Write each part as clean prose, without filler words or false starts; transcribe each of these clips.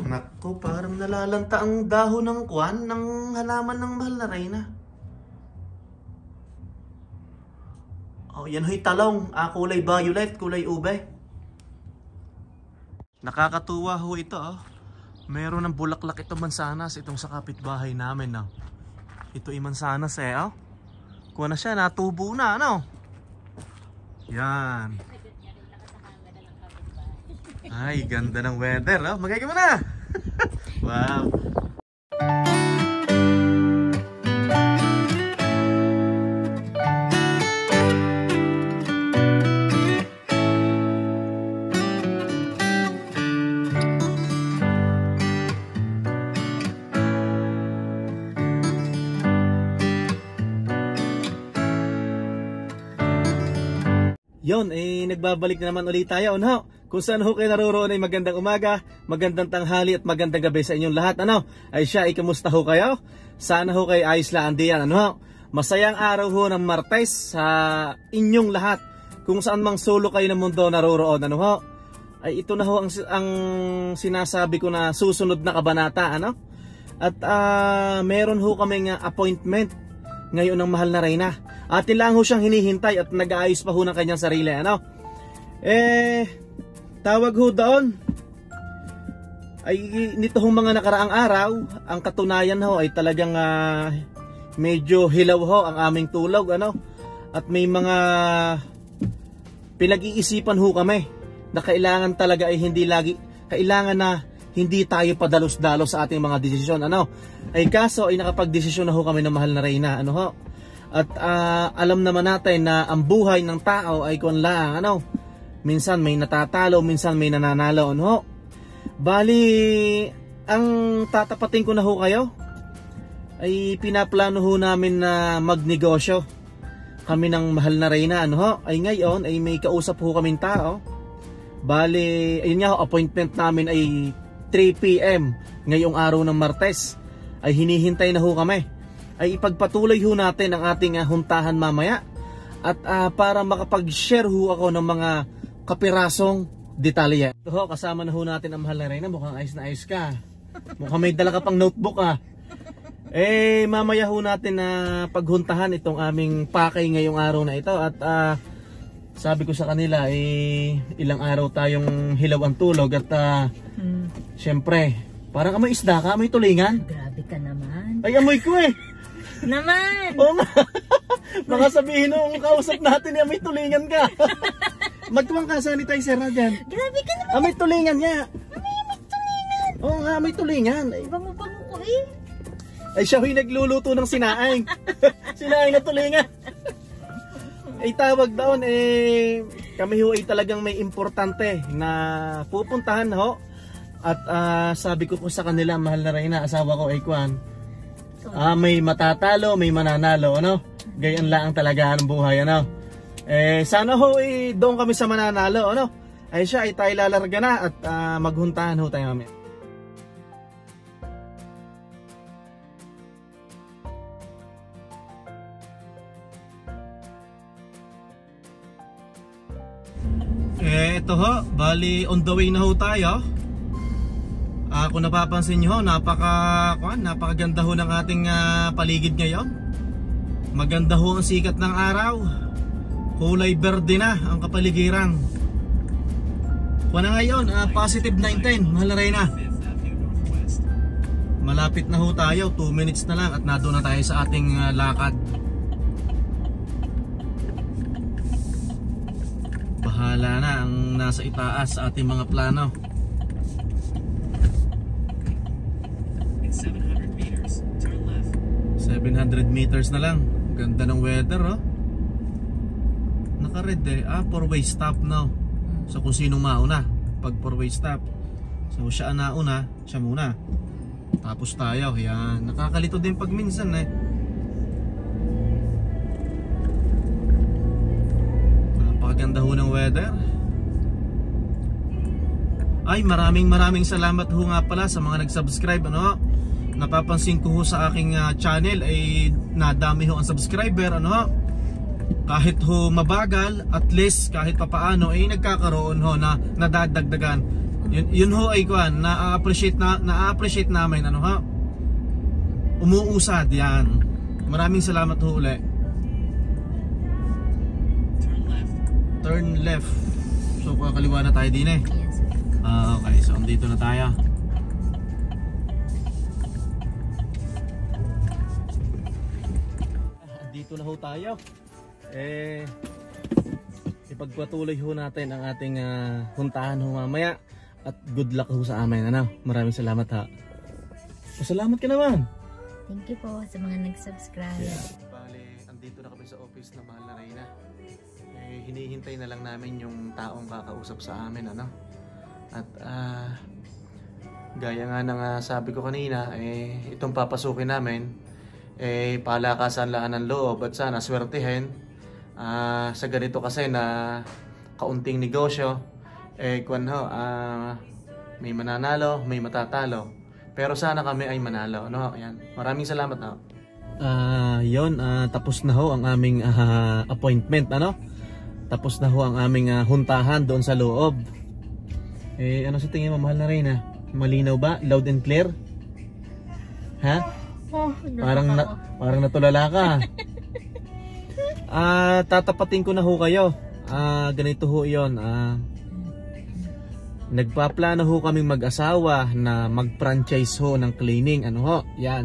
Nako, parang nalalanta ang dahon ng kwan ng halaman ng mahal na Reyna. Oh, yan ho'y talong. Kulay violet, kulay ube. Nakakatuwa ho ito, oh. Meron ng bulaklak ito mansanas, itong sa kapitbahay namin, no. Ito ay mansanas oh. Kuha na siya, natubo na, ano. Yan. Ay, ganda ng weather, oh. Magay ka muna. Wow. Yon, nagbabalik na naman ulit tayo, ano? Kung saan ho kayo naroroon ay magandang umaga, magandang tanghali at magandang gabi sa inyong lahat, ano? Ay siya, kamusta ho kayo? Sana ho kayo ayos lang diyan, ano? Masayang araw ho ng Martes sa inyong lahat. Kung saan mang sulok kayo ng mundo naroroon, ano ho? Ay ito na ho ang sinasabi ko na susunod na kabanata, ano? At meron ho kaming appointment ngayon ng mahal na Reyna. Atin lang ho siyang hinihintay at nag-aayos pa ho ng kanyang sarili, ano? Tawag ho doon ay nito hong mga nakaraang araw, ang katunayan ho ay talagang medyo hilaw ho ang aming tulog, ano? At may mga pinag-iisipan ho kami na kailangan talaga ay kailangan na hindi tayo padalos-dalos sa ating mga desisyon, ano? Ay kaso ay nakapag-desisyon na ho kami ng mahal na Reyna, ano ho? At alam naman natin na ang buhay ng tao ay kung lang, ano? Minsan may natatalo, minsan may nananalo, ano? Bali, ang tatapatin ko na ho kayo ay pinaplano ho namin na magnegosyo kami ng mahal na Reyna, ano ho? Ay ngayon ay may kausap ho kaming tao. Bali, ayun nga ho, appointment namin ay 3 PM ngayong araw ng Martes. Ay hinihintay na ho kami. Ay ipagpatuloy ho natin ang ating huntahan mamaya. At para makapag-share ho ako ng mga kapirasong detalye. Ito ho, kasama na ho natin ang mahal na Reyna. Mukhang ayos na ayos ka. Mukhang may dala ka pang notebook mamaya ho natin na paghuntahan itong aming pakay ngayong araw na ito. At sabi ko sa kanila ilang araw tayong hilaw ang tulog. At syempre, parang amoy isda ka, amoy tulingan. Grabe ka naman. Ay, amoy ko Naman! Oo nga. Baka sabihin nung kausap natin amoy tulingan ka. Magtuwang ka, sanitizer na dyan. Grabe ka naman. Amoy tulingan niya. Amoy tulingan. Oo nga, amoy tulingan. Bango-bango ko Ay siya huy nagluluto ng sinaing. Sinaing na tulingan. Ay tawag doon kami ho ay talagang may importante na pupuntahan ho. At sabi ko po sa kanila, mahal na Reyna, asawa ko ay Kwan. May matatalo, may mananalo, ano? Gayon lang talaga ang buhay, ano? Sana ho doon kami sa mananalo, ano? Ay siya ay tayo lalarga na at maghuntahan ho tayo mamaya. Ito ho, bali on the way na ho tayo. Kung napapansin nyo, napakaganda ho ng ating paligid ngayon. Maganda ho ang sikat ng araw. Kulay berde na ang kapaligiran. Kung na ngayon, positive 19, mahal na Reyna. Malapit na ho tayo, 2 minutes na lang at nado na tayo sa ating lakad. Bahala na ang nasa itaas sa ating mga plano. 700 meters na lang. Ganda ng weather, oh. Naka-red 4-way stop now. So kung sinong mauna pag 4-way stop. So siya nauna, siya muna. Tapos tayo, yan. Nakakalito din pag minsan Napakaganda ho ng weather. Ay, maraming salamat ho nga pala sa mga nag-subscribe, ano. Napapansin ko ho sa aking channel ay nadami ho ang subscriber, ano. Kahit ho mabagal, at least kahit papaano ay nagkakaroon ho na nadadagdagan. Yun ho ay kuan, na-appreciate namin ano ha. Umuusad yan. Maraming salamat ho uli. Turn left. So kakaliwa na tayo din eh. Yes. Okay, so andito na tayo. Andito na ho tayo. Ipagpatuloy ho natin ang ating huntahan ho mamaya. At good luck ho sa amin. Ano? Maraming salamat ha. Salamat ka naman. Thank you po sa mga nag-subscribe. Bale, andito na kami sa office na Mahal na Reyna. Hinihintay na lang namin yung taong kakausap sa amin. Ano? At gaya nga ng sabi ko kanina, itong papasukin namin, palakasan laan ng loob at sana swertihin. Sa ganito kasi na kaunting negosyo, may mananalo, may matatalo. Pero sana kami ay manalo, no? Ayan. Maraming salamat na. Tapos na ho ang aming appointment, ano? Tapos na ho ang aming huntahan doon sa loob. Ano sa tingin mo, Mahal na Reyna? Malinaw ba? Loud and clear? Ha? Parang natulala ka. Tatapatin ko na ho kayo. Ganito ho 'yon. Nagpaplano ho kaming mag-asawa na mag-franchise ho ng cleaning. Ano ho? Yan.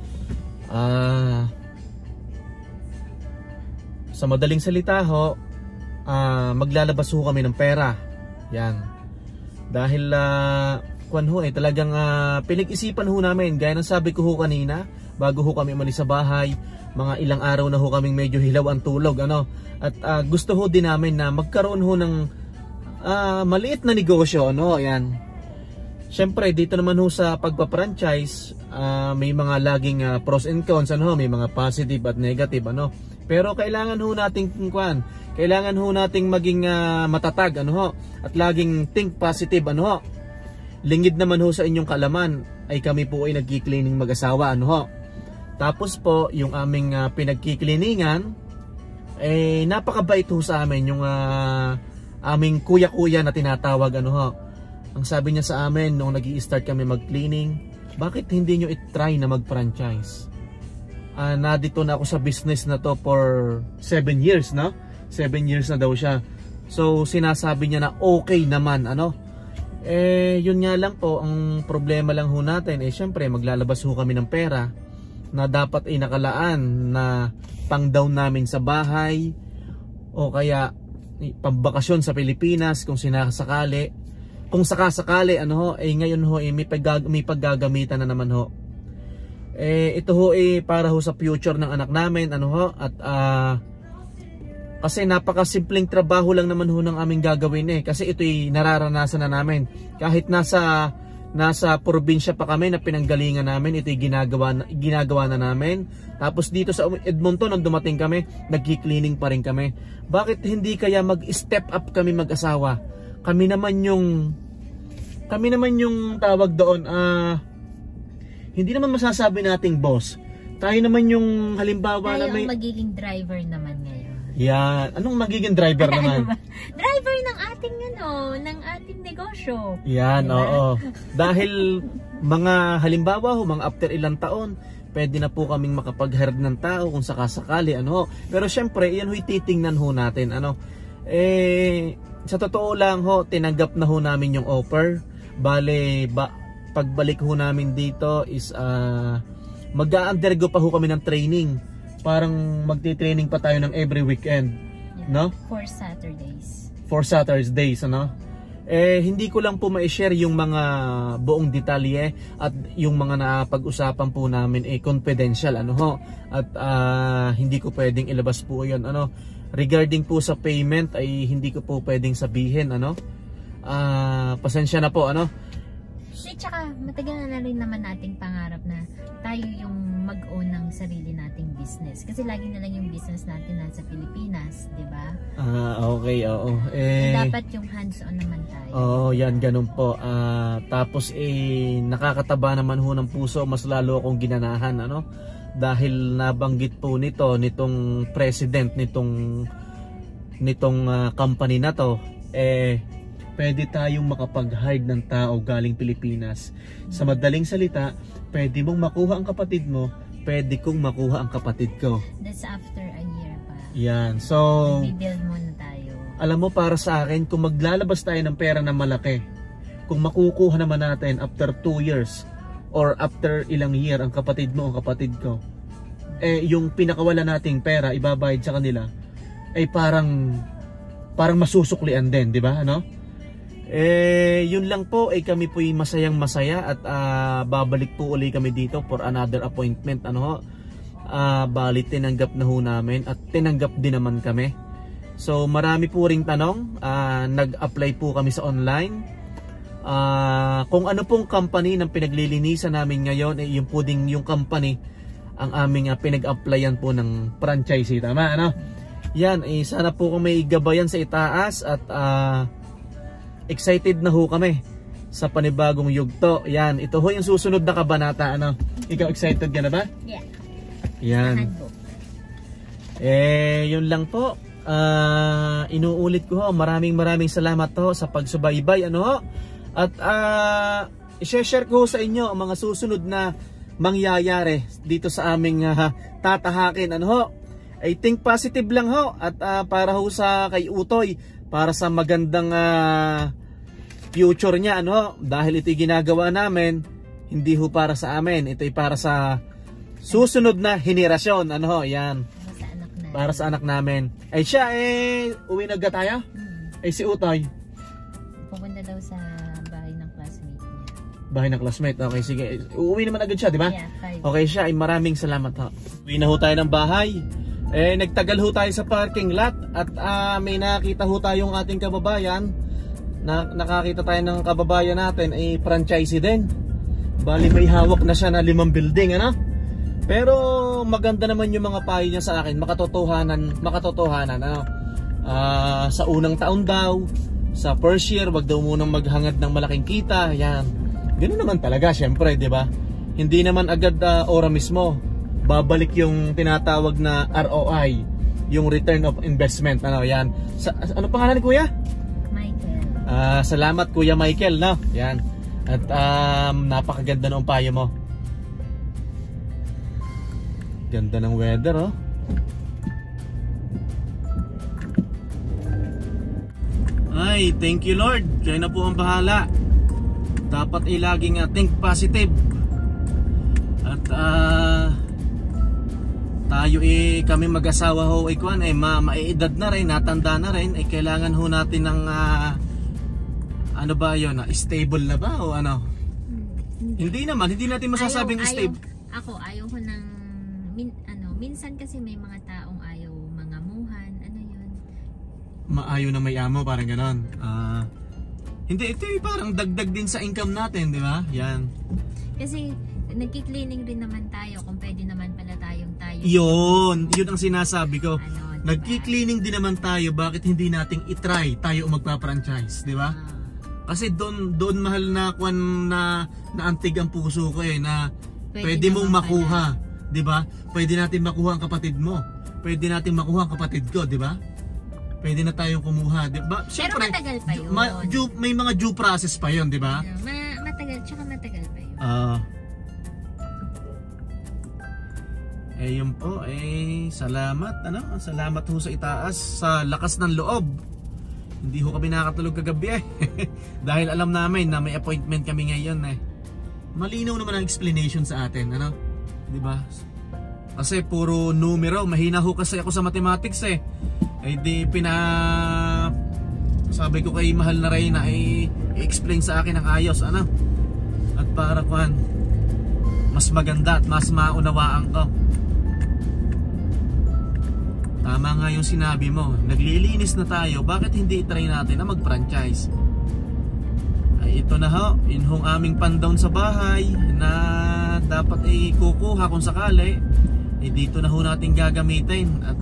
Sa madaling salita ho, maglalabas ho kami ng pera. Yan. Dahil talagang pinag-isipan ho namin. Gaya ng sabi ko ho kanina, bago ho kami umalis sa bahay, mga ilang araw na ho kaming medyo hilaw ang tulog. Ano? At gusto ho din namin na magkaroon ho ng maliit na negosyo, ano, ayan. Siyempre, dito naman ho sa pagpa-franchise, may mga laging pros and cons, ano, may mga positive at negative, ano. Pero kailangan ho nating maging matatag, ano ho, at laging think positive, ano ho. Lingid naman ho sa inyong kaalaman, ay kami po ay nagki-cleaning mag-asawa, ano ho. Tapos po, yung aming pinagki-cleaningan, napakabait ho sa amin yung aming kuya-kuya na tinatawag, ano ho. Ang sabi niya sa amin nung nag-i-start kami mag-cleaning, bakit hindi nyo i-try na mag-franchise? Dito na ako sa business na to for 7 years, no? 7 years na daw siya. So sinasabi niya na okay naman, ano. Yun nga lang po, ang problema lang ho natin, syempre maglalabas ho kami ng pera na dapat ay nakalaan na pang down namin sa bahay o kaya pambakasyon sa Pilipinas kung sakasakali, ano ho, ngayon ho may paggagamitan na naman ho. Ito ho para ho sa future ng anak namin, ano ho, at kasi napakasimpleng trabaho lang naman ho ng aming gagawin kasi ito'y nararanasan na namin. Kahit nasa probinsya pa kami na pinanggalingan namin, ito'y ginagawa na namin. Tapos dito sa Edmonton, nung dumating kami, nagki-cleaning pa rin kami. Bakit hindi kaya mag-step up kami mag-asawa? Kami naman yung tawag doon, hindi naman masasabi nating boss. Tayo naman yung halimbawa na may... Tayo ang magiging driver naman ngayon. Yan. Anong magiging driver naman? Driver ng ating negosyo. Yan, diba? Oo. Dahil mga halimbawa mga after ilang taon, pwede na po kaming makapag-hire ng tao kung sakasakali, ano. Pero syempre, yan ho'y titingnan ho natin, ano. Sa totoo lang ho, tinanggap na ho namin yung offer. Bale, pagbalik ho namin dito is mag-a-undergo pa ho kami ng training. Parang magti-training pa tayo ng every weekend, no? 4 Saturdays. 4 Saturdays, ano? Hindi ko lang po ma-share yung mga buong detalye at yung mga napag-usapan po namin confidential, ano ho. At hindi ko pwedeng ilabas po 'yon, ano. Regarding po sa payment ay hindi ko po pwedeng sabihin, ano. Pasensya na po, ano. Tsaka matagal na rin naman nating pangarap na tayo yung mag-own ng sarili nating business. Kasi lagi na lang yung business natin nasa Pilipinas, di ba? Okay, oo. Dapat yung hands-on naman tayo. Oo, yan, ganun po. Tapos nakakataba naman ho ng puso, mas lalo akong ginanahan, ano? Dahil nabanggit po nitong president nitong company na to, pwede tayong makapag-hire ng tao galing Pilipinas. Sa madaling salita, pwede mong makuha ang kapatid mo, pwede kong makuha ang kapatid ko. That's after a year pa. Yan. So, i-build muna tayo. Alam mo, para sa akin, kung maglalabas tayo ng pera na malaki, kung makukuha naman natin after 2 years or after ilang year ang kapatid mo, ang kapatid ko, yung pinakawala nating pera ibabayad sa kanila, parang masusuklian din, di ba? Ano? Yun lang po, kami po'y masayang masaya at babalik po uli kami dito for another appointment. Ano ho? Bali tinanggap na ho namin at tinanggap din naman kami. So marami po ring tanong, nag-apply po kami sa online. Kung ano pong company ng pinaglilinisan namin ngayon, yung po ding yung company ang aming pinag-applyan po ng franchisee, tama ano? Yan, sana po kung may gabayan sa itaas at excited na ho kami sa panibagong yugto. Yan, ito ho yung susunod na kabanata, ano? Ikaw excited ka na ba? Yeah. Yan. Yun lang po. Inuulit ko ho, maraming salamat ho sa pagsubaybay, ano ho? At i-share ko sa inyo ang mga susunod na mangyayari dito sa aming tatahakin, ano ho? Think positive lang ho at para ho sa kay Utoy, para sa magandang future niya, ano, dahil ito'y ginagawa namin hindi ho para sa amin, ito'y para sa susunod na henerasyon, ano ho, yan, para sa anak namin. Siya uwi na tayo? Si Utoy pupunta daw sa bahay ng classmate niya. Bahay ng classmate, okay, sige, uuwi naman agad siya, di ba? Yeah, 5. Okay siya, maraming salamat ho. Uwi na ho tayo ng bahay. Nagtagal ho tayo sa parking lot at may nakita ho tayong ating kababayan. Nakakita tayo ng kababayan natin franchisee din. Bali may hawak na siya na 5 building, ano? Pero maganda naman yung mga payo niya sa akin, makatotohanan, ano? Sa unang taon daw, sa first year, wag daw munang maghangad ng malaking kita, yan. Ganoon naman talaga, syempre, 'di ba? Hindi naman agad ora mismo babalik yung tinatawag na ROI, yung return of investment, ano yan. Ano pangalan ni Kuya? Michael. Salamat Kuya Michael, no? Yan. At napakaganda ng payo mo. Ganda ng weather, oh. Ay, thank you Lord. Kayo na po ang bahala. Dapat laging think positive. At tayo kami mag-asawa ho maiedad na rin, natanda na rin, kailangan ho natin ng ano ba yun, stable na ba o ano? Hindi natin masasabing stable. Ayaw ko ng minsan kasi may mga taong ayaw mangamuhan, ano yun? Maayaw na may amo, parang ganon. Hindi, ito parang dagdag din sa income natin, di ba? Yan. Kasi nagki-cleaning rin naman tayo, kung pwede naman pala tayo. Yun ang sinasabi ko. Diba? Nagki-cleaning din naman tayo, bakit hindi nating i-try tayo magpa-franchise, di ba? Kasi doon mahal na na antig ang puso ko na pwede mong makuha, di ba? Pwede natin makuha ang kapatid mo. Pwede natin makuha ang kapatid ko, di ba? Pwede na tayong kumuha, di ba? Siyempre, pero matagal pa yun. May mga due process pa yun, di ba? Matagal pa yun. Yun po, salamat, ano? Salamat ho sa itaas, sa lakas ng loob. Hindi ho kami nakatulog kagabi dahil alam namin na may appointment kami ngayon Malinaw naman ang explanation sa atin, ano? Di ba? Kasi puro numero, mahina ho kasi ako sa mathematics di sabi ko kay mahal na Reyna i-explain sa akin ng ayos, ano? At para mas maganda at mas maunawaan ko. Tama nga yung sinabi mo, naglilinis na tayo, bakit hindi i-try natin na mag-franchise? Ito na ho, inhong aming pandown sa bahay na dapat kukuha kung sakali, dito na ho natin gagamitin. At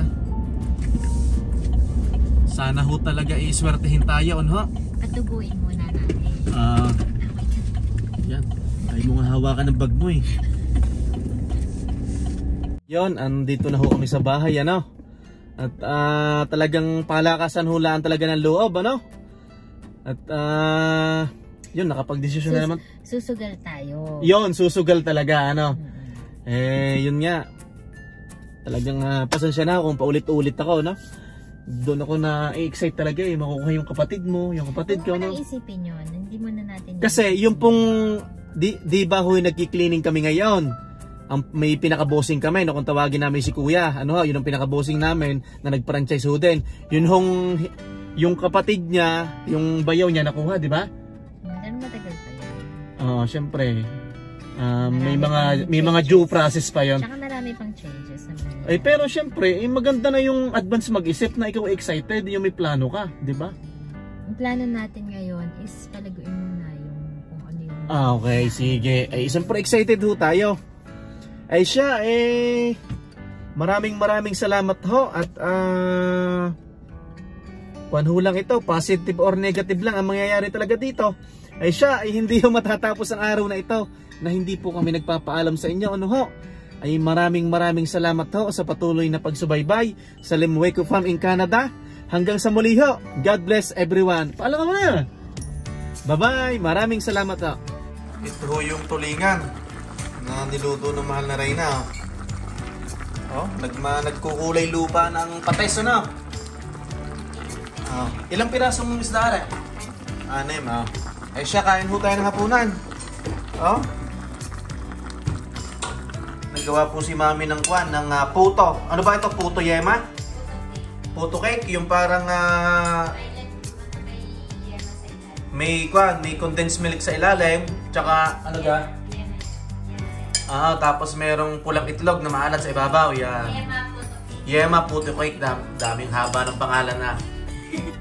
sana ho talaga iswertehin tayo, ho? Patubuin muna natin. Yan, ay mo nga hawakan ng bag mo Yon, andito na ho kami sa bahay, ano? At talagang palakasan hulaan talaga ng loob, ano? At yun, nakapag-desisyon na naman. Susugal tayo. Yun, susugal talaga, ano. Yun nga. Talagang pasensya na kung paulit-ulit ako, no. Doon ako na-excite talaga makukuha yung kapatid mo, yung kapatid ko, no. Huwag mo nang isipin yun. Hindi mo na natin. Kasi yung pong, di ba huy nagki-cleaning kami ngayon. May pinaka-bossing kami, no, kung tawagin namin si Kuya. Ano ho, yun ang pinaka-bossing namin na nag-franchise ho din. Yun hong, yung kapatid niya, yung bayaw niya nakuha, di ba? Pero matagal pa yun. Oo, syempre. May mga due process pa yon. Tsaka marami pang changes. Pero syempre, maganda na yung advance mag-isip na ikaw excited, yung may plano ka, di ba? Ang plano natin ngayon is palaguin muna yung kung ano yung... Okay, sige. Siyempre excited ho tayo. Siya, maraming salamat ho at kung ho lang ito, positive or negative lang ang mangyayari talaga dito. Siya, hindi ho matatapos ang araw na ito na hindi po kami nagpapaalam sa inyo. Ano ho? Maraming salamat ho sa patuloy na pagsubaybay sa Limweco Farm in Canada. Hanggang sa muli ho. God bless everyone. Paalam mo na. Bye-bye. Maraming salamat ho. Ito ho yung tulingan na niluto ng mahal na Reyna. Nagkukulay lupa ng pates, ano? Ilang pirasong isda rin? 6. Siya, kain ho tayo ng hapunan. Nagawa po si Mami ng kwan, ng puto. Ano ba ito? Puto yema? Puto cake, yung parang may condensed milk sa ilalim, tsaka ano ga? Tapos merong pulang itlog na maalat sa ibabaw. Yan. Yema puto cake. Daming haba ng pangalan na.